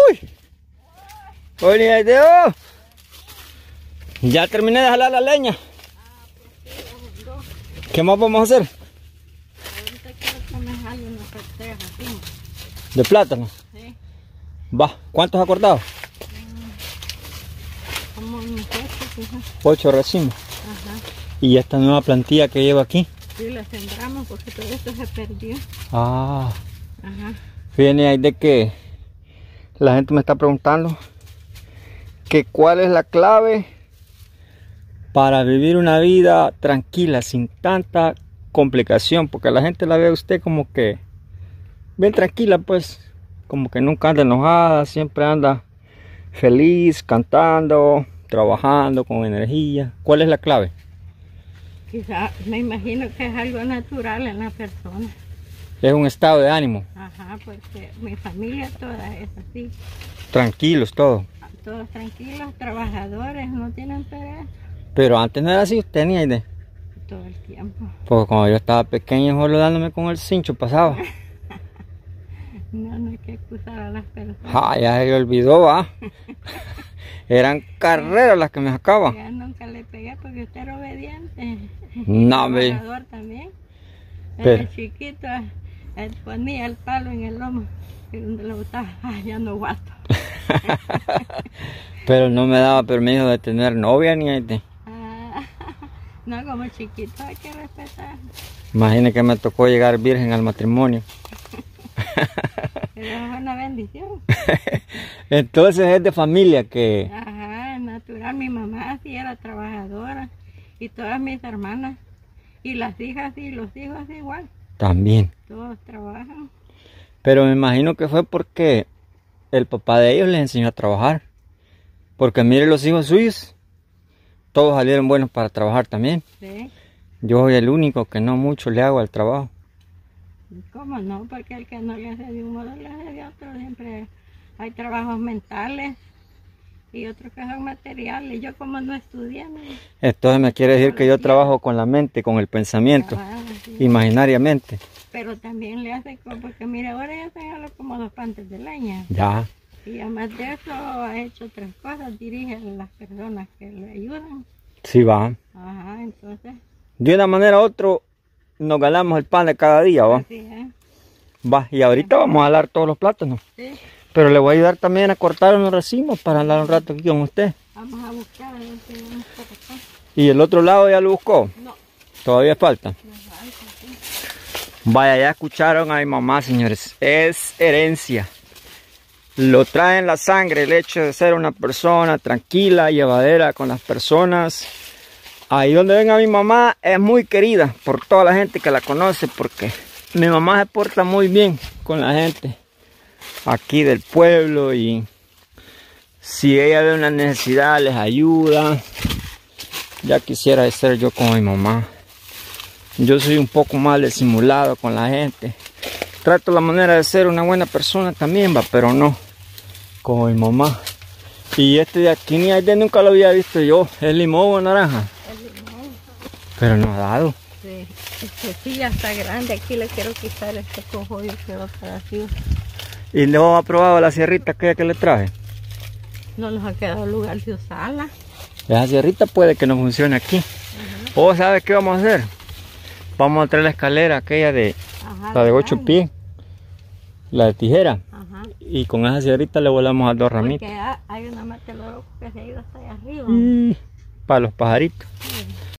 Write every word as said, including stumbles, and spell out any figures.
Uy. Oye, Aideo. Ya terminé de jalar la leña. ¿Qué más vamos a hacer? Ahorita quiero que me jale unos petejas así. ¿De plátano? Sí. Va, ¿cuántos ha cortado? Como unos ocho, quizás. Ocho racimos. Ajá. ¿Y esta nueva plantilla que llevo aquí? Sí, la sembramos porque todo esto se perdió. Ah. Ajá. Viene ahí de que la gente me está preguntando que cuál es la clave para vivir una vida tranquila, sin tanta complicación, porque la gente la ve a usted como que bien tranquila, pues, como que nunca anda enojada, siempre anda feliz, cantando, trabajando con energía. ¿Cuál es la clave? Quizá, me imagino que es algo natural en la persona. Es un estado de ánimo. Ajá, porque mi familia toda es así. Tranquilos todos. Todos tranquilos, trabajadores, no tienen pereza. Pero antes no era así usted ni idea. Todo el tiempo. Porque cuando yo estaba pequeño, solo dándome con el cincho pasaba. No, no hay que excusar a las personas. Ah, ya se le olvidó, va. Eran carreras las que me sacaban. Ya nunca le pegué porque usted era obediente. No, me... Trabajador también. Pero... El chiquito, él ponía el palo en el lomo. Y donde lo botaba, ah, ya no guato. Pero no me daba permiso de tener novia ni de... Ah, no, como chiquito hay que respetar. Imagine que me tocó llegar virgen al matrimonio. Pero es una bendición. Entonces es de familia que... Ajá, es natural. Mi mamá sí era trabajadora. Y todas mis hermanas. Y las hijas y los hijos igual. También. Todos trabajan. Pero me imagino que fue porque el papá de ellos les enseñó a trabajar. Porque mire los hijos suyos. Todos salieron buenos para trabajar también. Sí. Yo soy el único que no mucho le hago al trabajo. ¿Cómo no? Porque el que no le hace de un modo le hace de otro. Siempre hay trabajos mentales y otros que son materiales. Yo como no estudié, ¿no? Entonces me quiere decir que yo trabajo con la mente, con el pensamiento, Ah, sí. imaginariamente. Pero también le hace como, porque mira, ahora ya se jaló como dos pantes de leña. Ya. Y además de eso ha hecho otras cosas, dirige a las personas que le ayudan. Sí va. Ajá, entonces. De una manera u otra nos ganamos el pan de cada día, va. Así es. Va, y ahorita vamos a jalar todos los plátanos. Sí. Pero le voy a ayudar también a cortar unos racimos para hablar un rato aquí con usted. Vamos a buscar a ver si vamos por acá. ¿Y el otro lado ya lo buscó? No. Todavía falta. Me falta, sí. Vaya, ya escucharon a mi mamá, señores. Es herencia. Lo trae en la sangre el hecho de ser una persona tranquila, llevadera con las personas. Ahí donde ven a mi mamá es muy querida por toda la gente que la conoce, porque mi mamá se porta muy bien con la gente aquí del pueblo, y si ella ve una necesidad les ayuda. Ya quisiera ser yo como mi mamá. Yo soy un poco más disimulado con la gente. Trato la manera de ser una buena persona también, va, pero no como mi mamá. Y este de aquí ni de nunca lo había visto yo. ¿Es limón o naranja? El limón. Pero no ha dado. Sí, este sí ya está grande. Aquí le quiero quitar este cojollo que va para así. ¿Y luego ha probado la sierrita aquella que le traje? No nos ha quedado lugar de usarla. Esa sierrita puede que no funcione aquí. Uh-huh. ¿O sabe qué vamos a hacer? Vamos a traer la escalera aquella de... Ajá, la de ocho pies. La de tijera. Ajá. Y con esa sierrita le volamos a dos ramitas. Porque hay una mate loco que se ha ido hasta allá arriba. Y para los pajaritos.